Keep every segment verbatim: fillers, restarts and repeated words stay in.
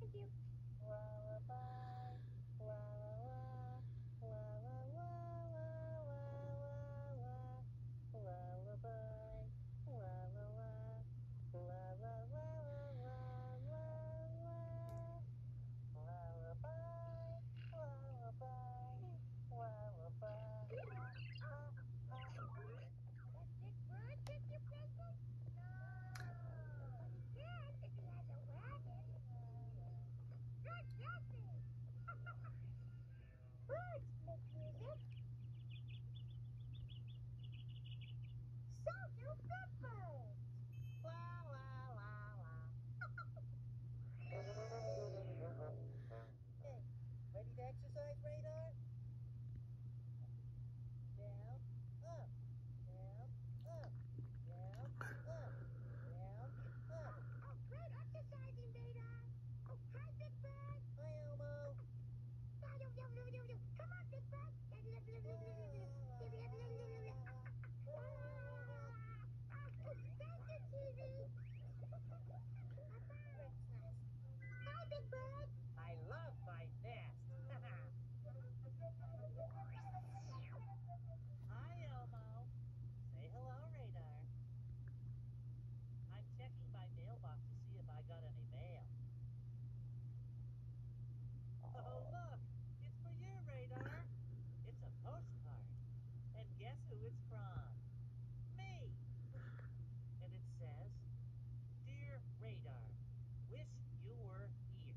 Thank you. Lullaby, la la la, la la la la la la, lullaby, la la la, la la la la la la, lullaby, lullaby, lullaby. Does Big Bird give you presents? No. But he can if he has a wagon. Good guessing. Birds make music. So do big birds. La la la la. Okay, ready to exercise, Radar? Down, up, down, up, down, up, down, up. Oh, great exercising, Radar. Oh, hi, Big Bird. Hi, Elmo. Come on, Big Bird. Thank you, T V. Bird's nest. Hi, Big Bird. I love my nest. Hi, Elmo. Say hello, Radar. I'm checking my mailbox to see if I got any mail. Oh, look. It's for you, Radar. It's a postcard. And guess who it's from? Me. And it says, Dear Radar, wish you were here.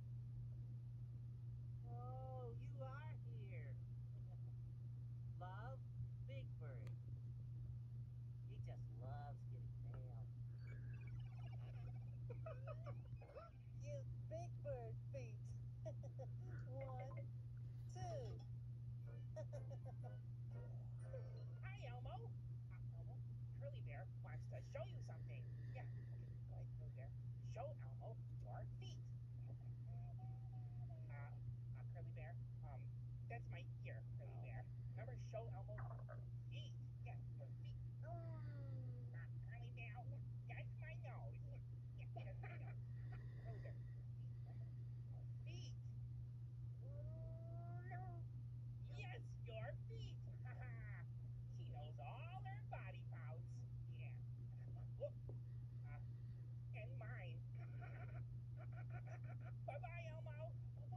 Oh, you are here. Love, Big Bird. He just loves getting mail. Cute Big Bird feet. One, two. Hi, Elmo. Uh, Elmo, Curly Bear wants to show you something. Yeah, okay, go ahead, Curly Bear. Show Elmo your feet. Uh, uh, Curly Bear, um, that's my ear, Curly Bear. Remember, show Elmo your feet. Yeah, your feet. Um, Uh, Curly Bear, that's my nose. Yeah, that's my nose. Curly Bear, your feet. oh, no. Yes, your feet. Haha. She knows all her body parts. Yeah. Whoop. Uh, and mine. Bye-bye, Elmo.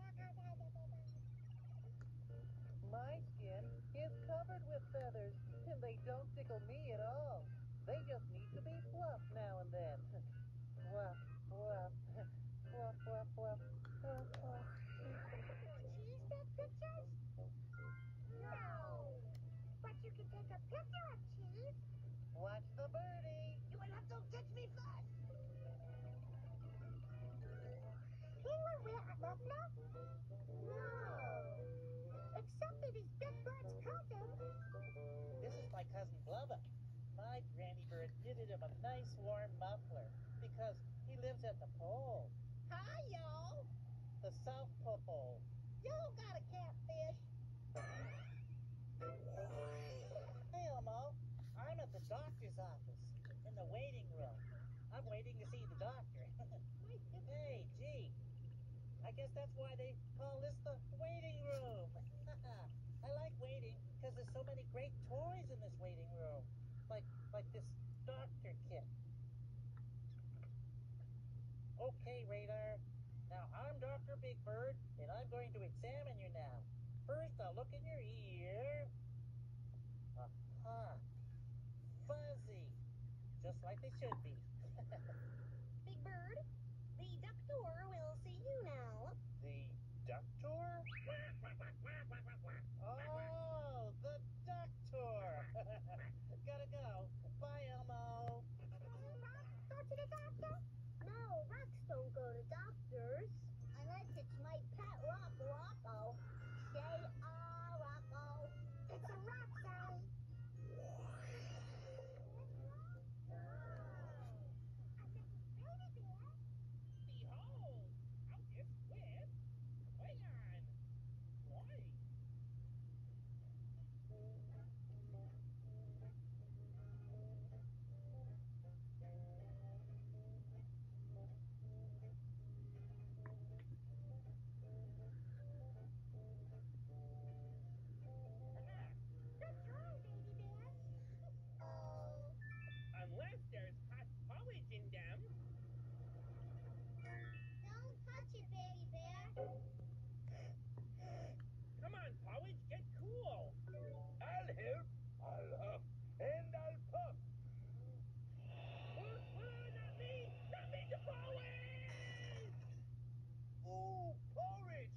My skin is covered with feathers, and they don't tickle me at all. They just need to be fluffed now and then. Fluff, fluff, fluff, fluff, fluff, fluff, fluff. Cheese take pictures? No. But you can take a picture of Cheese. Watch the birdie. You will have to catch me first. He will wear a muffler? No. Except that he's Big Bird's cousin. This is my cousin Blubber. My granny bird knitted him a nice warm muffler because he lives at the pole. Hi, y'all. The South Pole. Y'all got a catfish. Hey, Elmo. I'm at the doctor's office in the waiting room. I'm waiting to see the doctor. Hey, gee. I guess that's why they call this the waiting room. I like waiting because there's so many great toys in this waiting room. Like like this doctor kit. Okay, Radar. Now I'm Doctor Big Bird, and I'm going to examine you now. First, I'll look in your ear. Aha. Fuzzy. Just like they should be. Big Bird, the doctor will see you now. The doctor? Oh, the doctor. Gotta go. Bye, Elmo. Go to the doctor? No, rocks don't go to doctors. Unless it's my pet rock, Rocco. Say, ah, Rocco. It's a rock sound. Behold, out this with Crayon. Why? Baby Bear. Come on, Porridge, get cool. I'll help, I'll huff, and I'll puff. Whoa, whoa, not me! Not me, the Porridge! Ooh, porridge!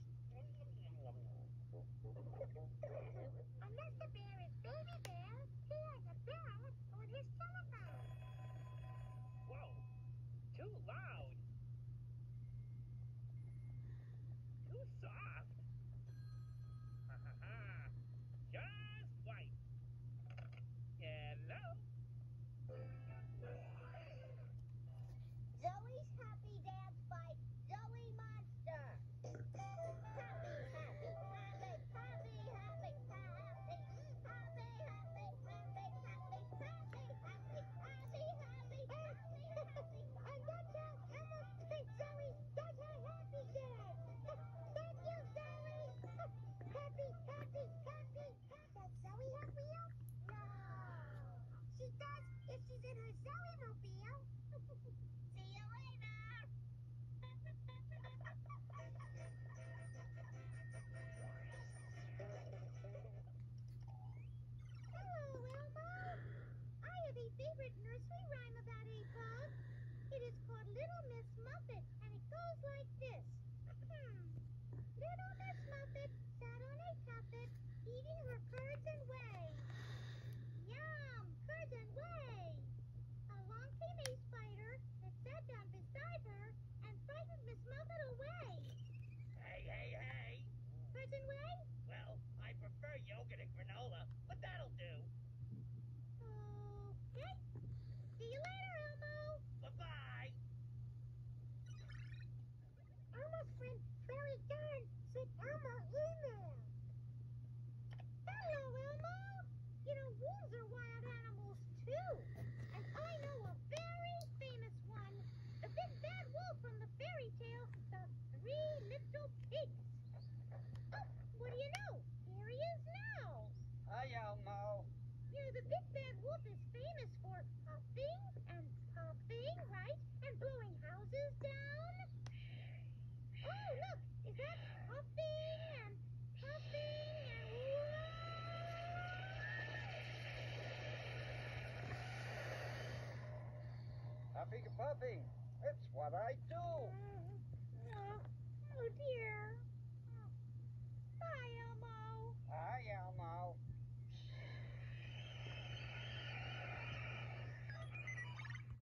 Unless the bear is Baby Bear, he has a bear on his telephone. Whoa, too loud. Too soft. Ha ha ha. Just right. Hello? Zoe's Happy Dance by Zoe Monster. Happy, happy, happy, happy, happy, happy, happy, happy, happy, happy, happy, happy, happy, happy, happy, happy. And that's how Emma and Zoe does her happy dance. Thank you, Zoe. Happy, happy, happy. Does Zoe have wheels? No. She does if she's in her Zoe-mobile. See you later. Hello, Elmo. I have a favorite nursery rhyme about a bug. It is called Little Miss Muffet, and it goes like this. Hmm. Little Miss Muffet sat on a tuffet, eating her curds and whey. Yum, curds and whey. Along came a spider that sat down beside her and frightened Miss Muffet away. Hey, hey, hey. Curds and whey? Well, I prefer yogurt and granola, but that'll do. Okay. See you later, Elmo. Bye-bye. Elmo's friend Fairy Karen sent Elmo email. Hello, Elmo. You know, wolves are wild animals too. And I know a very famous one. The big bad wolf from the fairy tale, The Three Little Pigs. Oh, what do you know? Here he is now. Hi, Elmo. You know, the big bad wolf is famous for huffing and puffing, right? And blowing houses down. Oh, look, is that huffing and puffing and Huffing and puffing. It's what I do. oh, oh dear.